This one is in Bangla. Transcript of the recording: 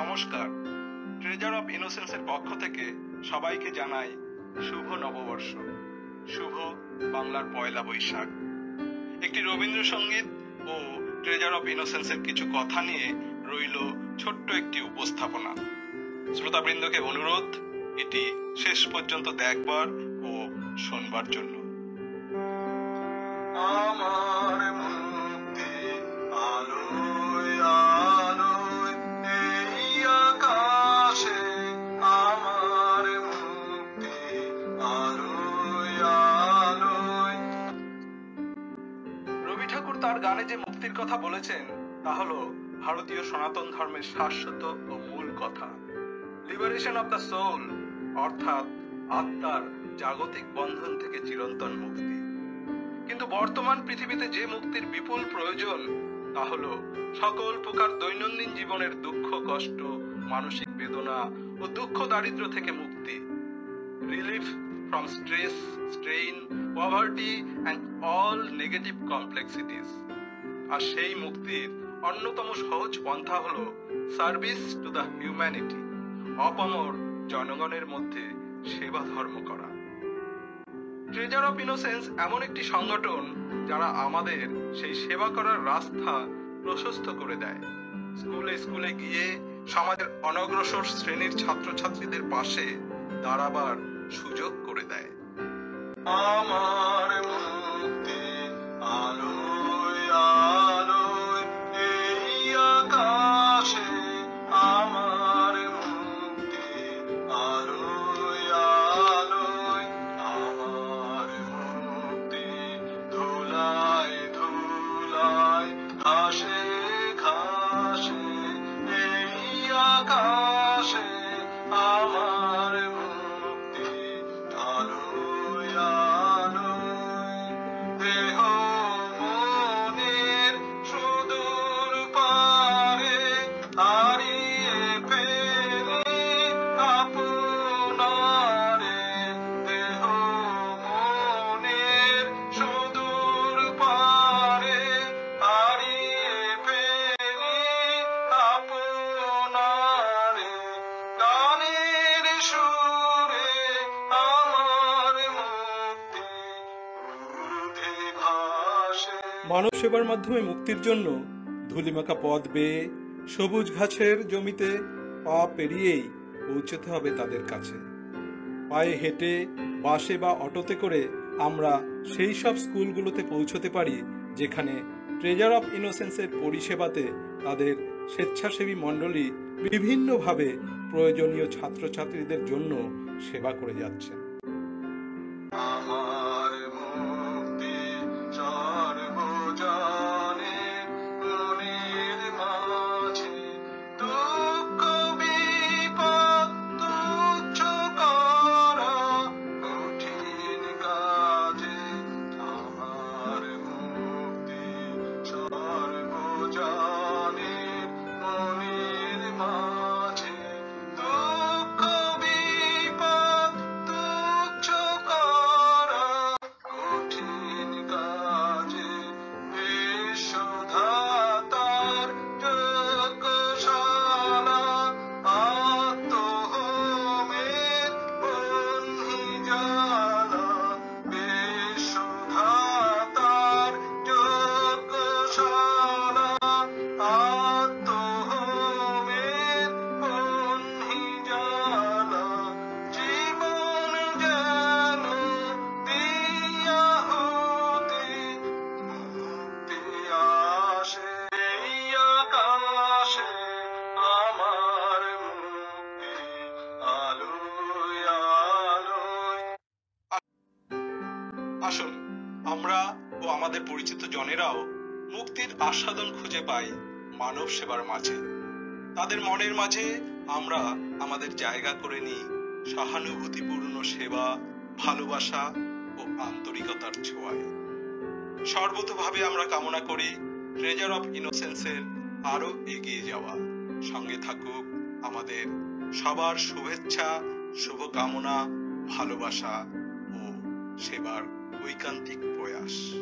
নমস্কার। ট্রেজার অফ ইনোসেন্সের পক্ষ থেকে সবাইকে জানাই শুভ নববর্ষ, শুভ বাংলার পয়লা বৈশাখ। একটি রবীন্দ্রসঙ্গীত ও ট্রেজার অফ ইনোসেন্সের কিছু কথা নিয়ে রইল ছোট্ট একটি উপস্থাপনা। শ্রোতাবৃন্দকে অনুরোধ এটি শেষ পর্যন্ত দেখবার ও শোনবার জন্য। আমার মুক্তি আলোয় আলোয় এই আকাশে, আমার মুক্তি আলোয় আলোয়। রবি ঠাকুর তার গানে যে মুক্তির কথা বলেছেন তা হলো ভারতীয় সনাতন ধর্মের শাশ্বত ও মূল কথা, লিবারেশন অফ দ্য সোল, অর্থাৎ আত্মার জাগতিক বন্ধন থেকে চিরন্তন মুক্তি। কিন্তু বর্তমান পৃথিবীতে যে মুক্তির বিপুল প্রয়োজন তা হলো সকল প্রকার দৈনন্দিন জীবনের দুঃখ কষ্ট, মানসিক বেদনা ও দুঃখ দারিদ্র্য থেকে মুক্তি, relief from stress, strain, poverty and all negative complexities. আর সেই মুক্তির অন্যতম সহজ পন্থা হলো সার্ভিস টু দ্য হিউম্যানিটি, অপামর জনগণের মধ্যে সেবা ধর্ম করা। ট্রেজার অফ ইনোসেন্স এমন একটি সংগঠন যারা আমাদের সেই সেবা করার রাস্তা প্রশস্ত করে দেয়। স্কুলে স্কুলে গিয়ে সমাজের অনগ্রসর শ্রেণীর ছাত্রছাত্রীদের পাশে দাঁড়াবার সুযোগ করে দেয়। আমার মুক্তি আলোয় আলোয় এই আকাশে, আমার মুক্তি আলোয় আলোয়, আমার মুক্তি ধুলায় ধুলায় ঘাসে ঘাসে এই আকাশে, আমার মুক্তি আলোয় আলোয়। দেহ মনের সুদূর পারে হারিয়ে ফেলে আপনারে, দেহ মনের সুদূর পারে হারিয়ে ফেলে আপনারে, গানের সুরে আমার মুক্তি ঊর্ধ্বে ভাসে। মানব সেবার মাধ্যমে মুক্তির জন্য ধুলিমাখা পথ বেয়ে সবুজ ঘাসের জমিতে পা পেরিয়েই পৌঁছতে হবে তাদের কাছে। পায়ে হেঁটে, বাসে বা অটোতে করে আমরা সেই সব স্কুলগুলোতে পৌঁছতে পারি যেখানে ট্রেজার অফ ইনোসেন্সের পরিষেবাতে তাদের স্বেচ্ছাসেবী মণ্ডলী বিভিন্নভাবে প্রয়োজনীয় ছাত্রছাত্রীদের জন্য সেবা করে যাচ্ছেন। আমার মুক্তি সর্বজনে মনের মাঝে, দুঃখ বিপদ তুচ্ছ করা কঠিন কাজে, আমার মুক্তি সর্বজনে মনের মাঝে, দুঃখ বিপদ তুচ্ছ করা কঠিন কাজে, বিশ্বধাতার যজ্ঞশালা আত্মহোমের বহ্নি জ্বালা, বিশ্বধাতার যজ্ঞশালা আত্মহোমের বহ্নি জ্বালা, জীবন যেন দিয়াহুতি মুক্তি আসে এই আকাশে, আমার মুক্তি আলোয় আলোয়। আসুন আমরা ও আমাদের পরিচিত জনেরাও মুক্তির আস্বাদন খুঁজে পাই মানব সেবার মাঝে। তাদের মনের মাঝে আমরা আমাদের জায়গা করে নিই সহানুভূতিপূর্ণ সেবা, ভালোবাসা ও আন্তরিকতার ছোঁয়ায়। সর্বতোভাবে আমরা কামনা করি ট্রেজার অফ ইনোসেন্সের আরো এগিয়ে যাওয়া। সঙ্গে থাকুক আমাদের সবার শুভেচ্ছা, শুভকামনা, ভালোবাসা ও সেবার ঐকান্তিক প্রয়াস।